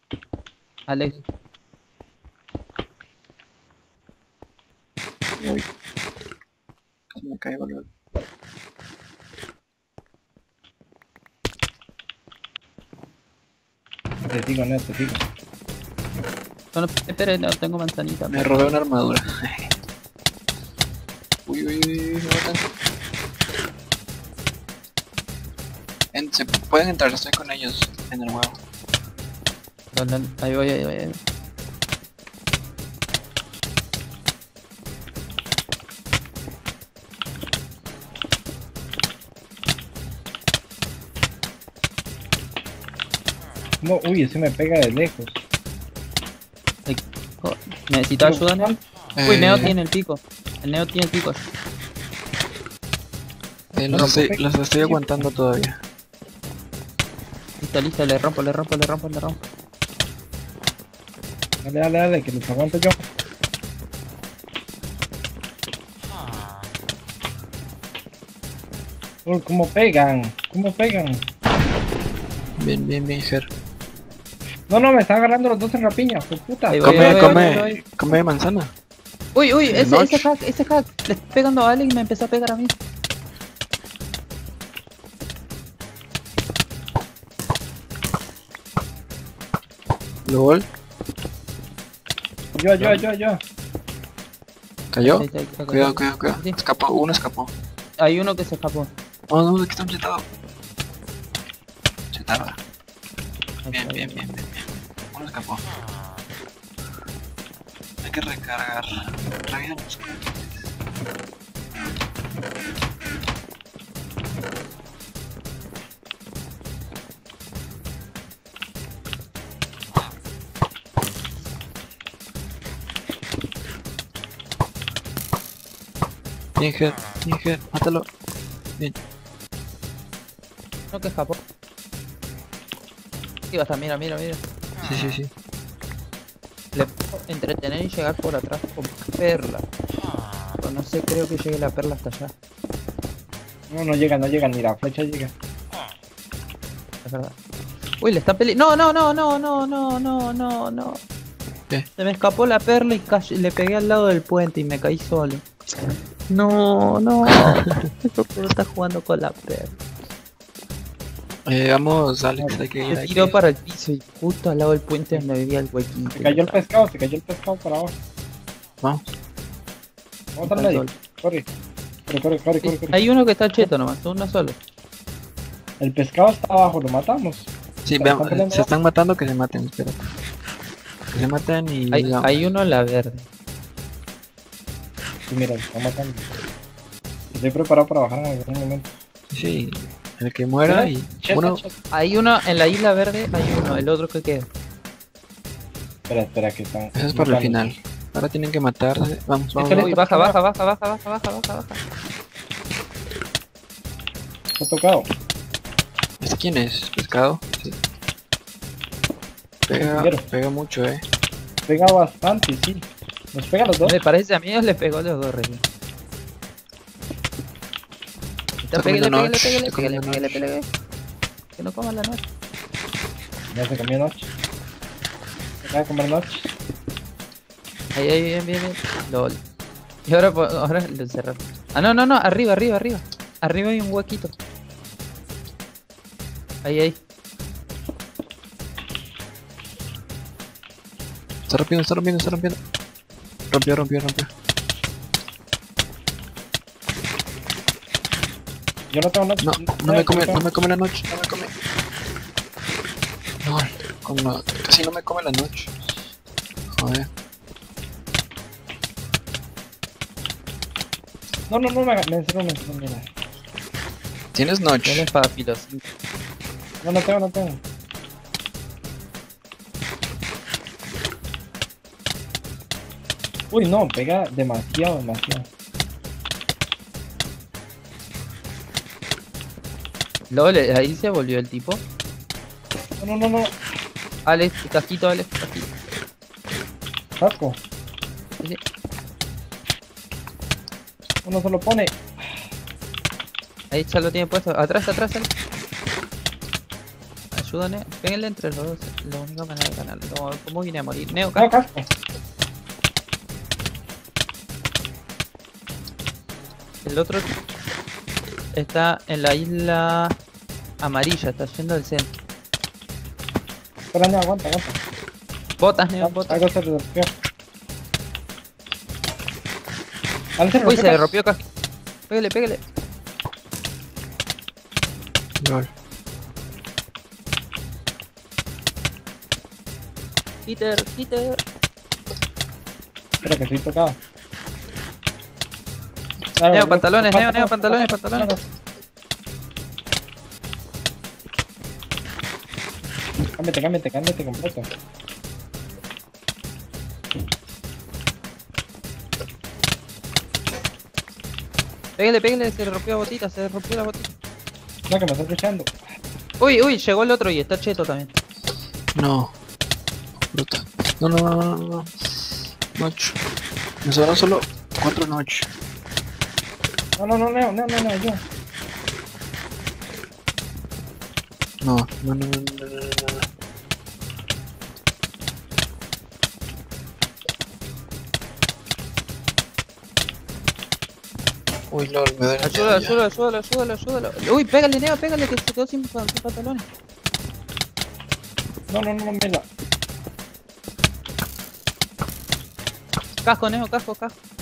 Alex, Uy, casi me caigo luego. Te sigo, no, te sigo. no, espera, no tengo manzanita. Me robé una armadura. Uy, uy, uy, me matan. Se pueden entrar, estoy con ellos en el huevo. Dale, ahí voy, ahí voy, ahí voy. No, uy, ese me pega de lejos. Ay, ¿necesito ayuda, Neo? Uy, Neo tiene el pico. El Neo tiene el pico. Los estoy aguantando todavía. Listo, listo, le rompo. Dale, dale, dale, que los aguanto yo. Uy, ¿cómo pegan? ¿Cómo pegan? Bien, bien, bien, Ger. No, no, me están agarrando los dos en rapiña, por puta. Ahí voy, Come manzana. Uy, ese Notch. hack, le estoy pegando a Ale y me empezó a pegar a mí. LOL. Yo. ¿Cayó? Ahí, Cuidado. Sí. Escapó, uno escapó. Hay uno que se escapó. Oh, no, aquí está un chetado. Chetada. Ahí Bien. está. Uno escapó. Hay que recargar. Recargamos. Bien, Ger, mátalo. Bien. Uno que escapó. Aquí va a estar, mira. Sí. Le puedo entretener y llegar por atrás con perla. Pero no sé, creo que llegue la perla hasta allá. No llega, ni la flecha llega. Es verdad. Uy, le está peleando. No. ¿Qué? Se me escapó la perla y le pegué al lado del puente y me caí solo. No. Esto está jugando con la perla. Vamos, Alex, hay que ir. Se tiró para el piso y justo al lado del puente donde vivía el huequito. Se cayó el pescado para abajo. Vamos. Vamos al medio. Corre. Hay uno que está cheto nomás, uno solo. El pescado está abajo, lo matamos. Sí, ¿Están veamos, peleando se están matando, que se maten, espera. Que se maten y... Hay uno en la verde. Sí, mira, se están matando. Estoy preparado para bajar en algún momento. Sí, el que muera y... Uno... Hay uno en la isla verde, hay uno, el otro que queda. Espera, que están... Eso es para el final. Ahora tienen que matarse. Vamos. Uy, baja. ¿Está tocado? ¿Este quién es? ¿Pescado? Sí. Pega mucho, Pega bastante, sí. ¿Nos pega los dos? Me parece a mí les pegó a los dos recién. Pégale. Que no coman la noche. Ya se comió noche. Se acaba de comer noche. Ahí, bien. LOL. Y ahora lo encerraron. Ah, no, arriba. Arriba hay un huequito. Ahí. Está rompiendo. Rompió. Yo no tengo noche. No me come la noche. No, casi no me come la noche. Joder. No, me encerró, mira. ¿Tienes Dale noche? para filos. No tengo. Uy, no, pega demasiado. LOL, ahí se volvió el tipo. No. Alex, casquito. Casco. Sí. Uno se lo pone. Ahí ya lo tiene puesto. Atrás, Alex. ayuda, Neo. Péguenle entre los dos, es la única manera de ganar. No, ¿cómo vine a morir? Neo, No, casco. casco. El otro está en la isla amarilla, está yendo al centro. Espera, no, aguanta. Botas, Neo, botas. Algo se rompió. Dale, se Uy, se le rompió. rompió casi. Pégale. LOL. Peter. Espera que estoy tocado. Neo, pantalones, Neo, pantalones. Cámbiate completo. Pégale, se le rompió la botita, No, que me están luchando. Uy, llegó el otro y está cheto también. No. Bruta. No. Notch. Me sobraron solo 4 Notch. No, yo. No. Uy, LOL, me duele. Ayúdalo. Uy, pégale, Neo, que se quedó sin pantalones. No, mira. Casco, Neo, casco.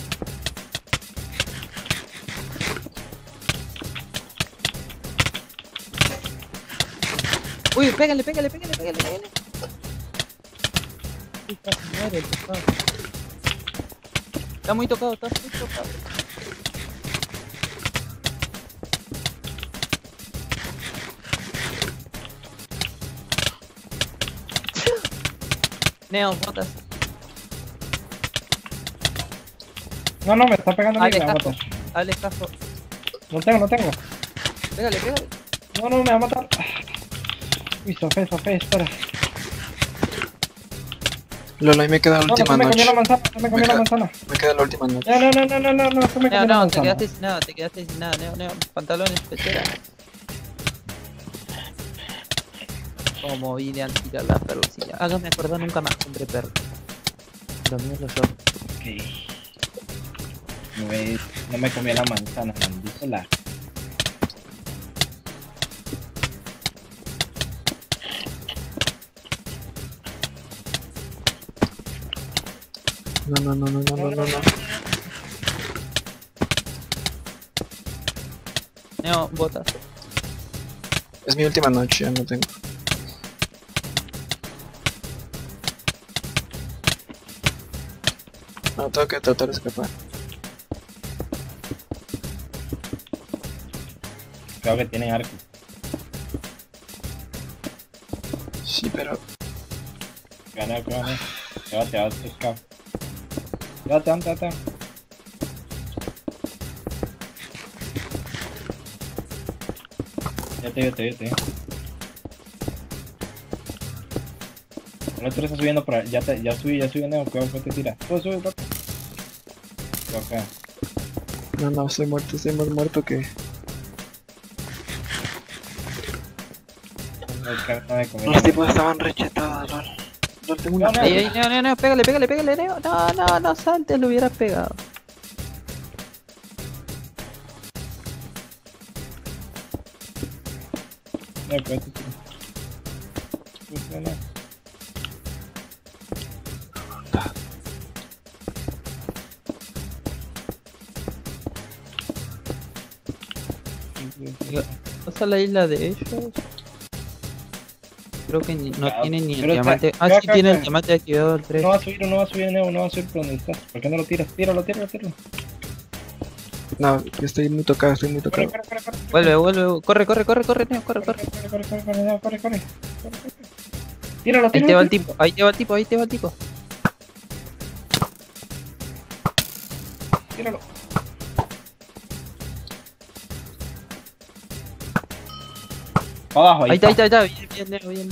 Uy, pégale. Uy, casi muere el pescado. Está muy tocado. Neo, botas. No, me está pegando a mí, Dale, me va a casco. matar. Dale, casco. No tengo. Pégale. No, me va a matar. Uy, sofé, espera. LOL, ahí me queda la No, última me comió la Notch. manzana, me comió la manzana. Me queda la última Notch. No, se me comió la Neo, te manzana. quedaste sin nada, Neo. Pantalones, pechera. Como vine a tirar la perrocilla. Hágame acordar, nunca más compré perro. Lo mío es lo yo. Ok. No me comió la manzana, maldito la. No. Neo, botas. Es mi última Notch, ya no tengo. No, tengo que tratar de escapar. Creo que tienen arco. Sí, pero... Gana. Llévate, pescado. Llévate. Ya te. El otro está subiendo para... Ya subí, Neo, cuidado que te tira. Sube, papi. Acá. No, estoy más muerto que... Los tipos estaban rechetados, LOL. LOL, tengo una... Ahí, Neo, pégale, Neo. No saltes, lo hubieras pegado. Neo, cuidado. ¿Vas a la isla de ellos? Creo que no tienen ni el pero diamante. está- Sí acá, tiene el acá. diamante activado el 3. No va a subir, Neo, no va a subir por donde estás. ¿Por qué no lo tiras? Tíralo. No, yo estoy muy tocado. Corre. Vuelve. Corre, Neo, corre. Neo, corre. Tíralo. Ahí te va el tipo. Tíralo. Abajo, Ahí está. Bien, Neo, bien.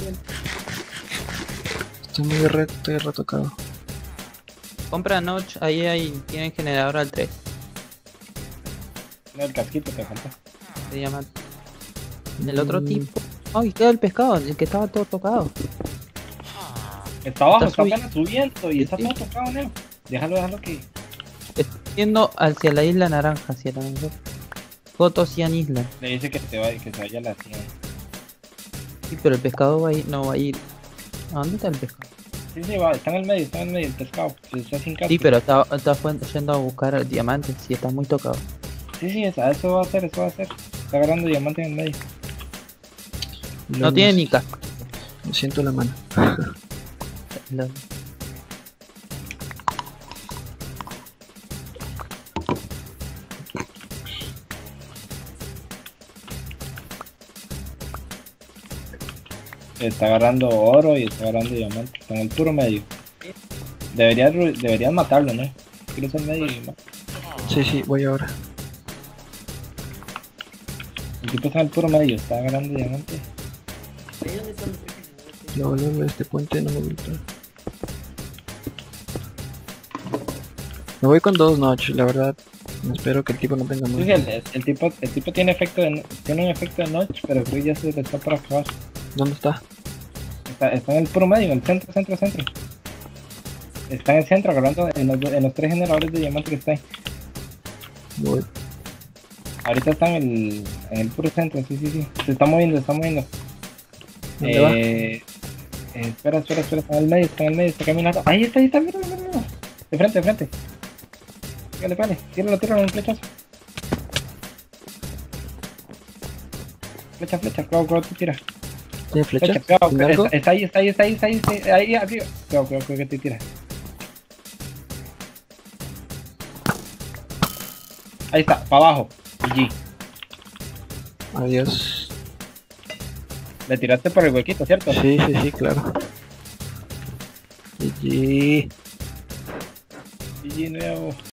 Estoy estoy retocado. Compra Notch, tienen generador al 3 No, el casquito te falta. de diamante. El otro tipo Ay, queda el pescado, el que estaba todo tocado. Está abajo, Está está apenas subiendo y está todo tocado, Neo. Déjalo que... Estoy yendo hacia la isla naranja, hacia la Coto Cian Island. Le dice que se vaya a la 100. Sí, pero el pescado va a ir, no va a ir. ¿A dónde está el pescado? Sí, va, está en el medio el pescado. Está sin casco. Sí, pero está yendo a buscar diamantes, sí, está muy tocado. Sí, eso va a hacer. Está agarrando diamante en el medio. No tiene ni casco. Me siento la mano. Lo- Está agarrando oro y está agarrando diamante. Está en el puro medio. Deberían matarlo, ¿no? Cruza el medio y mata. Sí, voy ahora. El tipo está en el puro medio, está agarrando diamante. No, este puente no me gusta. Me voy con 2 notches, la verdad. Espero que el tipo no tenga Sí, mucho. el tipo tiene un efecto de noche, pero creo que ya se le está por acabar. ¿Dónde está? Está en el puro medio, en el centro. Está en el centro, agarrando en los 3 generadores de diamante que está ahí. Voy. Ahorita está en el puro centro, sí. Se está moviendo. ¿Dónde va? Espera, está en el medio, está caminando. Ahí está, mira. De frente. Pégale, tíralo un flechazo. Flecha, cuidado, tú tira. ¿Tiene flecha? Cuidado, ¿Tiene algo? está ahí arriba. Cuidado que te tira. Ahí está, para abajo. GG. Adiós. Le tiraste por el huequito, ¿cierto? Sí, claro. GG. GG nuevo.